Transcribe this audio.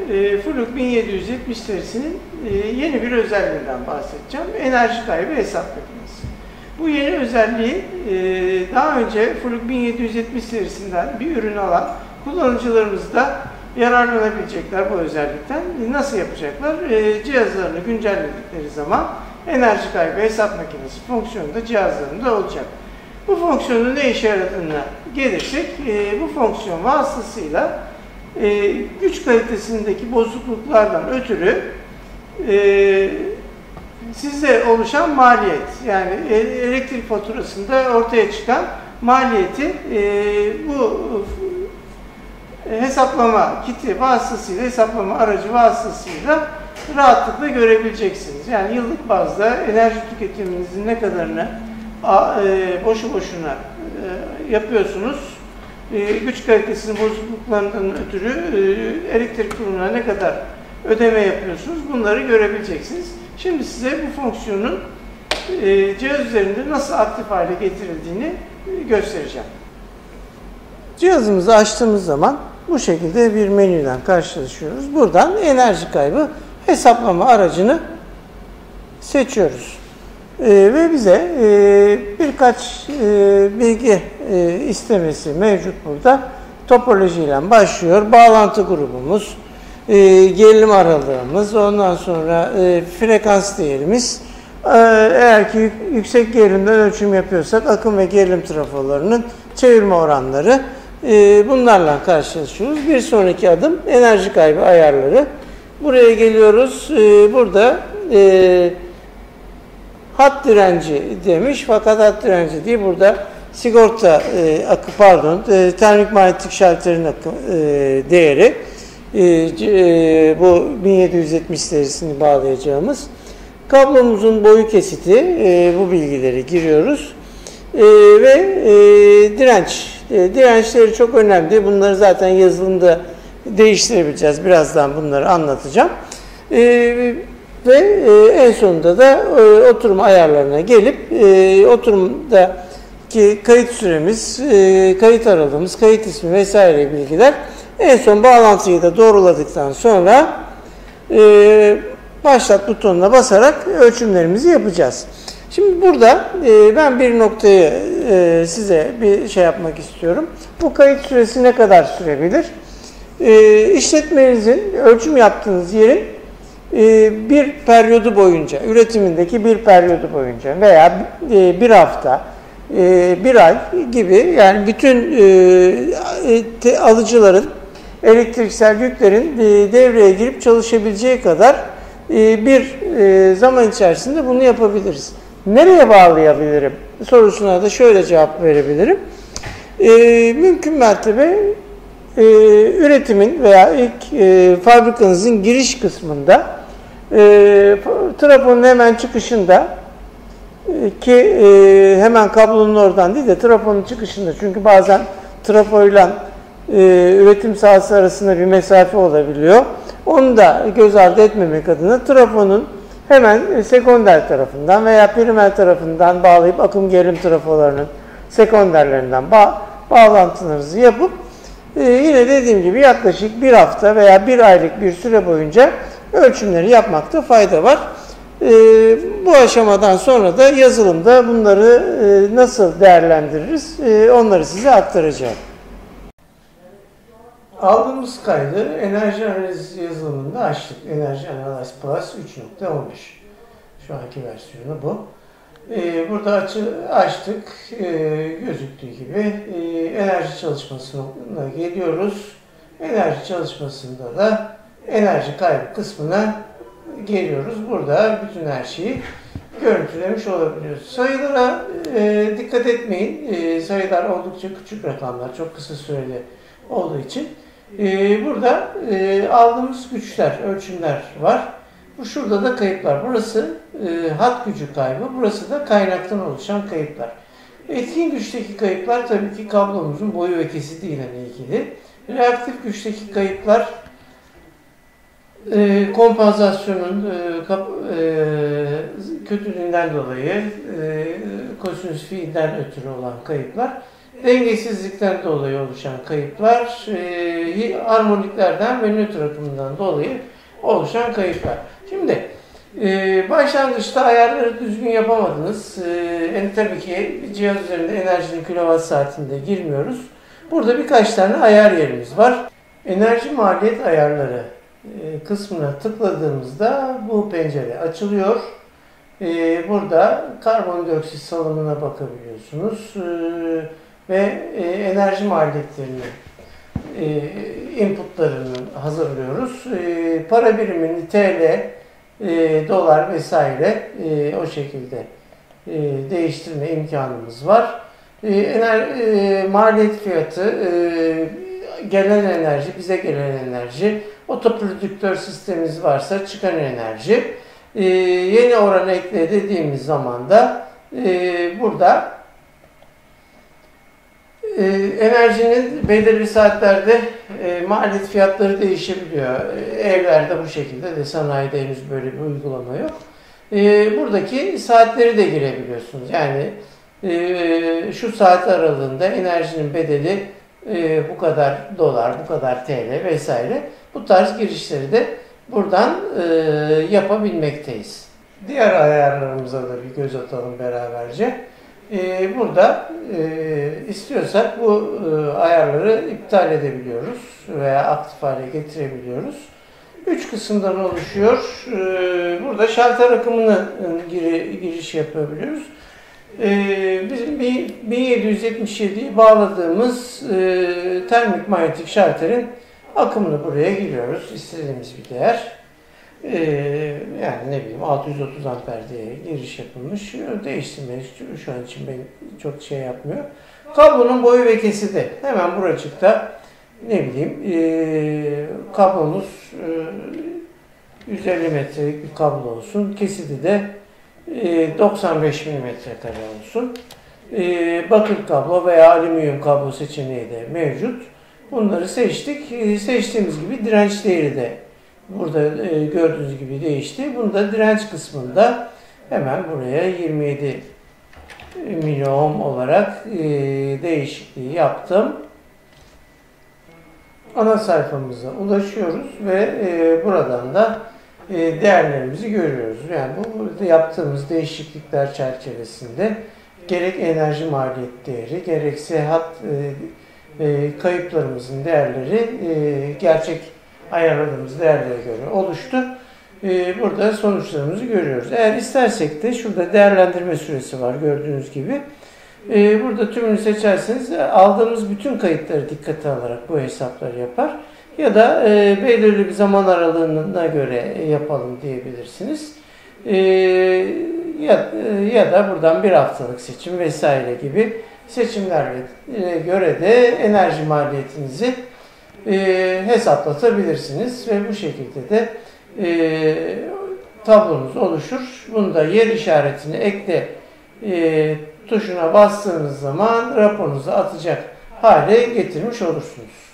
Fluke 1770 serisinin yeni bir özelliğinden bahsedeceğim. Enerji kaybı hesap makinesi. Bu yeni özelliği daha önce Fluke 1770 serisinden bir ürün alan kullanıcılarımız da yararlanabilecekler bu özellikten. Nasıl yapacaklar? Cihazlarını güncelledikleri zaman enerji kaybı hesap makinesi fonksiyonu da cihazlarında olacak. Bu fonksiyonun ne işe yaradığına gelirsek, bu fonksiyon vasıtasıyla güç kalitesindeki bozukluklardan ötürü sizde oluşan maliyet, yani elektrik faturasında ortaya çıkan maliyeti bu hesaplama kiti vasıtasıyla, hesaplama aracı vasıtasıyla rahatlıkla görebileceksiniz. Yani yıllık bazda enerji tüketiminizin ne kadarını boşu boşuna yapıyorsunuz, güç kalitesinin bozukluklarından ötürü elektrik kurumuna ne kadar ödeme yapıyorsunuz, bunları görebileceksiniz. Şimdi size bu fonksiyonun cihaz üzerinde nasıl aktif hale getirildiğini göstereceğim. Cihazımızı açtığımız zaman bu şekilde bir menüden karşılaşıyoruz. Buradan enerji kaybı hesaplama aracını seçiyoruz. Ve bize birkaç bilgi istemesi mevcut burada. Topolojiyle başlıyor. Bağlantı grubumuz, gerilim aralığımız, ondan sonra frekans değerimiz. Eğer ki yüksek gerilimden ölçüm yapıyorsak akım ve gerilim trafolarının çevirme oranları, bunlarla karşılaşıyoruz. Bir sonraki adım enerji kaybı ayarları. Buraya geliyoruz. Burada hat direnci demiş, fakat hat direnci değil, burada sigorta akı, termik manyetik şalterin akı değeri, bu 1770 serisini bağlayacağımız kablomuzun boyu kesiti, bu bilgileri giriyoruz ve dirençleri çok önemli. Bunları zaten yazılımda değiştirebileceğiz. Birazdan bunları anlatacağım. Ve en sonunda da oturum ayarlarına gelip oturumdaki kayıt süremiz, kayıt aralığımız, kayıt ismi vesaire bilgiler, en son bağlantıyı da doğruladıktan sonra başlat butonuna basarak ölçümlerimizi yapacağız. Şimdi burada ben bir noktayı size bir şey yapmak istiyorum. Bu kayıt süresi ne kadar sürebilir? İşletmenizin ölçüm yaptığınız yerin bir periyodu boyunca, üretimindeki bir periyodu boyunca veya bir hafta, bir ay gibi, yani bütün alıcıların, elektriksel yüklerin devreye girip çalışabileceği kadar bir zaman içerisinde bunu yapabiliriz. Nereye bağlayabilirim sorusuna da şöyle cevap verebilirim. Mümkün mertebe üretimin veya ilk fabrikanızın giriş kısmında, trafonun hemen çıkışında ki hemen kablonun oradan değil de trafonun çıkışında, çünkü bazen trafoyla üretim sahası arasında bir mesafe olabiliyor. Onu da göz ardı etmemek adına trafonun hemen sekonder tarafından veya primer tarafından bağlayıp akım gerilim trafolarının sekonderlerinden bağlantılarınızı yapıp yine dediğim gibi yaklaşık bir hafta veya bir aylık bir süre boyunca ölçümleri yapmakta fayda var. Bu aşamadan sonra da yazılımda bunları nasıl değerlendiririz, onları size aktaracağım. Aldığımız kaydı enerji analiz yazılımında açtık. Enerji Analyze Plus 3.15. Şu anki versiyonu bu. Burada açtık. Gözüktüğü gibi enerji çalışmasına geliyoruz. Enerji çalışmasında da enerji kaybı kısmına geliyoruz. Burada bütün her şeyi görüntülemiş olabiliyoruz. Sayılara dikkat etmeyin. Sayılar oldukça küçük rakamlar, çok kısa süreli olduğu için. Burada aldığımız güçler, ölçümler var. Şurada da kayıplar. Burası hat gücü kaybı, burası da kaynaktan oluşan kayıplar. Etkin güçteki kayıplar tabii ki kablomuzun boyu ve kesitiyle ilgili. Reaktif güçteki kayıplar kompansasyonun kötülüğünden dolayı, kosinüs fiilden ötürü olan kayıplar. Dengesizlikten dolayı oluşan kayıplar, harmoniklerden ve nötr akımından dolayı oluşan kayıplar. Şimdi başlangıçta ayarları düzgün yapamadınız. Tabii ki cihaz üzerinde enerjinin kilowatt saatinde girmiyoruz. Burada birkaç tane ayar yerimiz var. Enerji maliyet ayarları kısmına tıkladığımızda bu pencere açılıyor. Burada karbondioksit salımına bakabiliyorsunuz ve enerji maliyetlerini inputlarını hazırlıyoruz. Para birimini TL, dolar vesaire o şekilde değiştirme imkanımız var. Maliyet fiyatı, gelen enerji, bize gelen enerji, otoprodüktör sistemimiz varsa çıkan enerji. Yeni oran ekle dediğimiz zaman da burada enerjinin belirli saatlerde maliyet fiyatları değişebiliyor. Evlerde bu şekilde de, sanayide henüz böyle bir uygulama yok. Buradaki saatleri de girebiliyorsunuz. Yani şu saat aralığında enerjinin bedeli bu kadar dolar, bu kadar TL vesaire. Bu tarz girişleri de buradan yapabilmekteyiz. Diğer ayarlarımıza da bir göz atalım beraberce. Burada istiyorsak bu ayarları iptal edebiliyoruz veya aktif hale getirebiliyoruz. 3 kısımdan oluşuyor. Burada şalter akımını giriş yapabiliyoruz. Bizim 1777'yi bağladığımız termik manyetik şalterin akımını buraya giriyoruz. İstediğimiz bir değer. Yani ne bileyim 630 amper diye giriş yapılmış. Değiştirmeye şu an için beni çok şey yapmıyor. Kablonun boyu ve kesidi hemen buracıkta, ne bileyim kablomuz 150 metrelik bir kablo olsun. Kesidi de 95 milimetre olsun. Bakır kablo veya alüminyum kablo seçeneği de mevcut. Bunları seçtik. Seçtiğimiz gibi direnç değeri de burada gördüğünüz gibi değişti. Bunu da direnç kısmında hemen buraya 27 miliohm olarak değişikliği yaptım. Ana sayfamıza ulaşıyoruz ve buradan da değerlerimizi görüyoruz. Yani bu yaptığımız değişiklikler çerçevesinde gerek enerji maliyet değeri, gerekse kayıplarımızın değerleri gerçek ayarladığımız değerlere göre oluştu. Burada sonuçlarımızı görüyoruz. Eğer istersek de şurada değerlendirme süresi var gördüğünüz gibi. Burada tümünü seçerseniz aldığımız bütün kayıtları dikkate alarak bu hesapları yapar. Ya da belirli bir zaman aralığına göre yapalım diyebilirsiniz. Ya da buradan bir haftalık seçim vesaire gibi seçimlerle göre de enerji maliyetinizi hesaplatabilirsiniz ve bu şekilde de tablonuz oluşur. Bunda yer işaretini ekle tuşuna bastığınız zaman raporunuzu atacak hale getirmiş olursunuz.